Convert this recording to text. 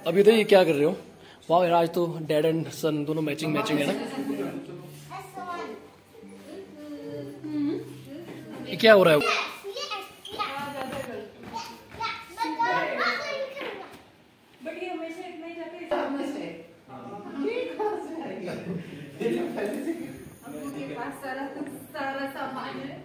अभी तो ये क्या कर रहे हो? वाह यार, आज तो डैड एंड सन दोनों मैचिंग मैचिंग है ना। ये क्या हो रहा है? सारा सामान है।